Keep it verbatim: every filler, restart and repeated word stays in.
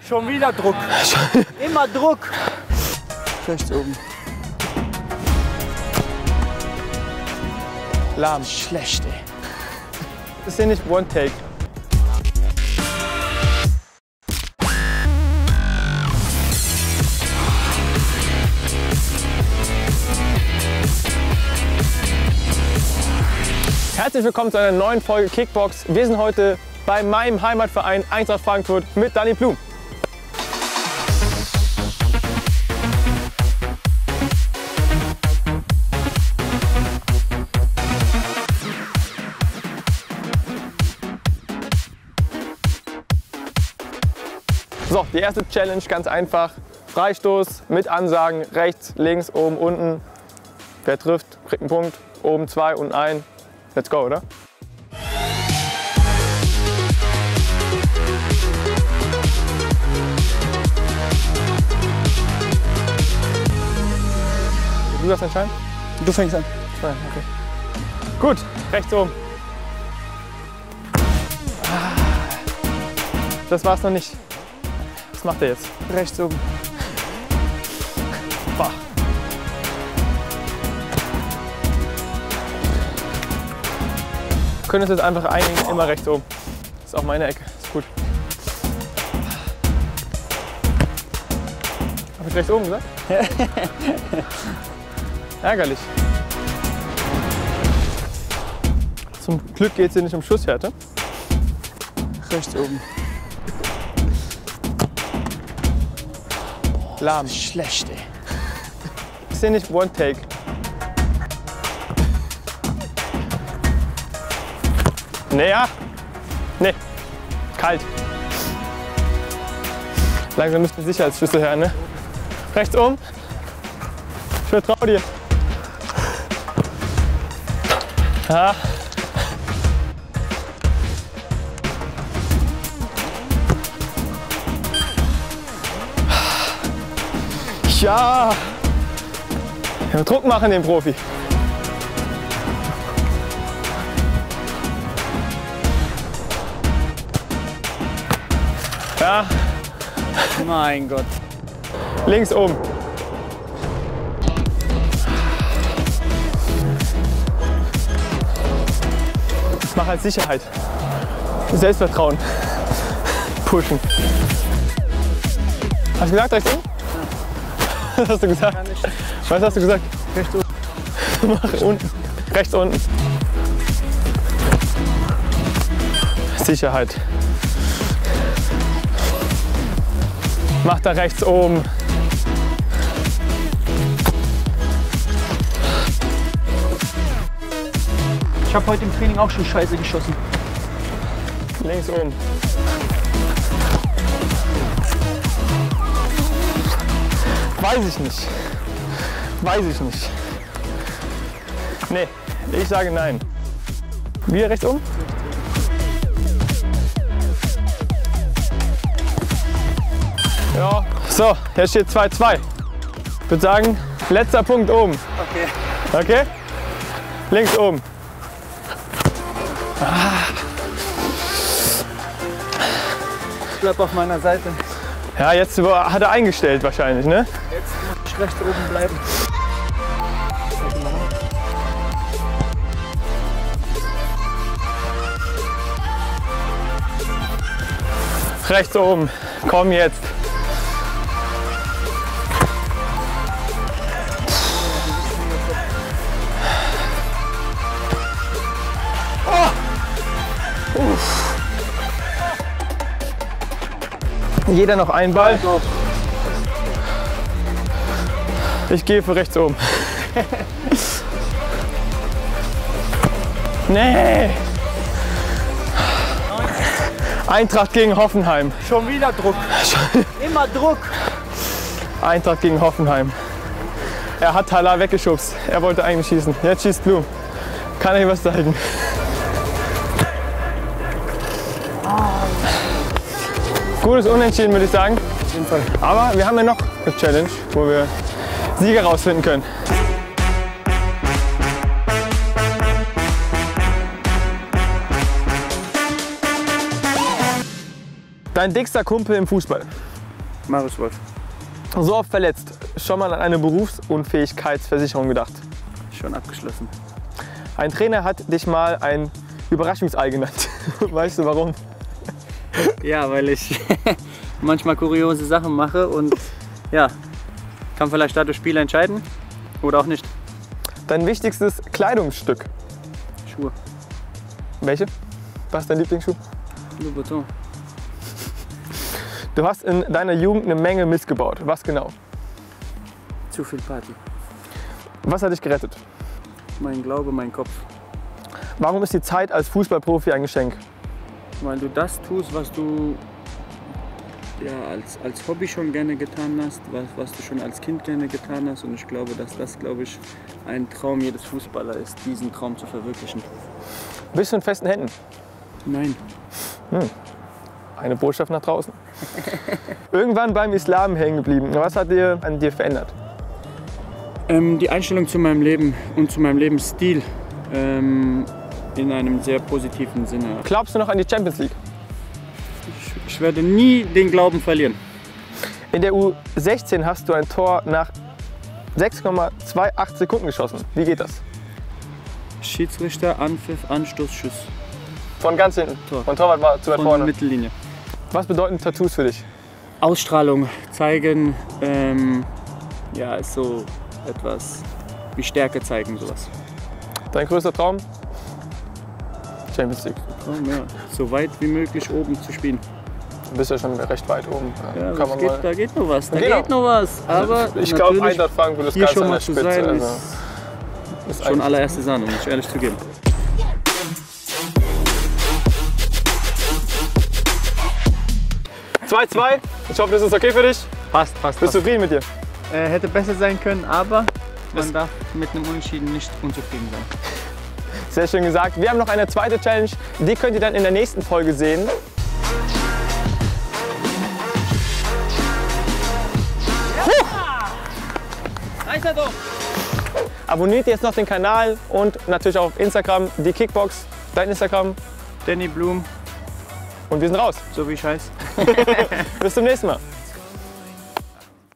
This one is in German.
Schon wieder Druck. Immer Druck. Rechts oben. Lahm. Schlecht, ey. Das ist ja nicht One-Take. Herzlich willkommen zu einer neuen Folge Kickbox. Wir sind heute bei meinem Heimatverein Eintracht Frankfurt mit Dani Blum. So, die erste Challenge ganz einfach. Freistoß mit Ansagen, rechts, links, oben, unten. Wer trifft, kriegt einen Punkt. Oben zwei, unten ein. Let's go, oder? Du darfst entscheiden? Du fängst an. Okay. Gut, rechts oben. Das war's noch nicht. Was macht er jetzt? Rechts oben. Boah. Wir können uns jetzt einfach einigen, immer rechts oben. Das ist auch meine Ecke, ist gut. Hab ich rechts oben gesagt? Ärgerlich. Zum Glück geht es hier nicht um Schusshärte. Rechts oben. Lahm. Schlecht, ey. Ist hier nicht One-Take. Nee, ja. Nee. Kalt. Langsam müssten Sicherheitsschlüssel her, ne? Rechts oben. Ich vertraue dir. Ja. Ja. Ja, Druck machen den Profi. Ja. Mein Gott. Links oben. Ich mache als Sicherheit. Selbstvertrauen. Pushen. Hast du gesagt rechts oben? Was hast du gesagt? Was hast du gesagt? Rechts oben. Mach unten. Rechts unten. Sicherheit. Mach da rechts oben. Ich habe heute im Training auch schon Scheiße geschossen. Links oben. Weiß ich nicht. Weiß ich nicht. Nee, ich sage nein. Wie rechts oben? Ja. So, jetzt steht zwei zwei. Ich würde sagen, letzter Punkt oben. Okay. Okay? Links oben. Ah. Ich bleib auf meiner Seite. Ja, jetzt hat er eingestellt wahrscheinlich, ne? Jetzt muss ich rechts oben bleiben. Rechts oben. Komm jetzt. Oh. Uff. Jeder noch einen Ball. Ich gehe für rechts oben. Nee. Eintracht gegen Hoffenheim. Schon wieder Druck. Immer Druck. Eintracht gegen Hoffenheim. Er hat Thaler weggeschubst. Er wollte eigentlich schießen. Jetzt schießt Blum. Kann er was zeigen? Gutes Unentschieden, würde ich sagen. Auf jeden Fall. Aber wir haben ja noch eine Challenge, wo wir Sieger rausfinden können. Dein dickster Kumpel im Fußball. Marius Wolf. So oft verletzt. Schon mal an eine Berufsunfähigkeitsversicherung gedacht. Schon abgeschlossen. Ein Trainer hat dich mal ein Überraschungsei genannt. Weißt du warum? Ja, weil ich manchmal kuriose Sachen mache und ja, kann vielleicht dadurch Spiele entscheiden oder auch nicht. Dein wichtigstes Kleidungsstück. Schuhe. Welche? Was ist dein Lieblingsschuh? Louis Vuitton. Du hast in deiner Jugend eine Menge Mist gebaut. Was genau? Zu viel Party. Was hat dich gerettet? Mein Glaube, mein Kopf. Warum ist die Zeit als Fußballprofi ein Geschenk? Weil du das tust, was du ja, als, als Hobby schon gerne getan hast, was, was du schon als Kind gerne getan hast. Und ich glaube, dass das, glaube ich, ein Traum jedes Fußballers ist, diesen Traum zu verwirklichen. Bist du in festen Händen? Nein. Hm. Eine Botschaft nach draußen. Irgendwann beim Islam hängen geblieben. Was hat dir an dir verändert? Ähm, die Einstellung zu meinem Leben und zu meinem Lebensstil ähm, in einem sehr positiven Sinne. Glaubst du noch an die Champions League? Ich, ich werde nie den Glauben verlieren. In der U sechzehn hast du ein Tor nach sechs Komma achtundzwanzig Sekunden geschossen. Wie geht das? Schiedsrichter, Anpfiff, Anstoß, Schuss. Von ganz hinten? Tor. Von Torwart war zu weit Von vorne? Mittellinie. Was bedeuten Tattoos für dich? Ausstrahlung, zeigen, ähm, ja, ist so etwas wie Stärke zeigen, sowas. Dein größter Traum? Champions League. Traum, ja. So weit wie möglich oben zu spielen. Du bist ja schon recht weit oben. Ja, Kann das man geht, mal. da geht noch was, da Genau. geht noch was. Aber Ich glaube, natürlich Eintracht Frankfurt ist hier ganz schon an mal der zu Spitze. sein, Also, ist ist schon eigentlich- allererste Sahne, um es ehrlich zu geben. zwei zwei. Ich hoffe, das ist okay für dich. Passt, passt, Bist du zufrieden mit dir? Äh, hätte besser sein können, aber Das- man darf mit einem Unentschieden nicht unzufrieden sein. Sehr schön gesagt. Wir haben noch eine zweite Challenge. Die könnt ihr dann in der nächsten Folge sehen. Reicht er doch! Abonniert jetzt noch den Kanal und natürlich auch auf Instagram die Kickbox. Dein Instagram. Danny Blum, Und wir sind raus. so wie ich heiße. Bis zum nächsten Mal.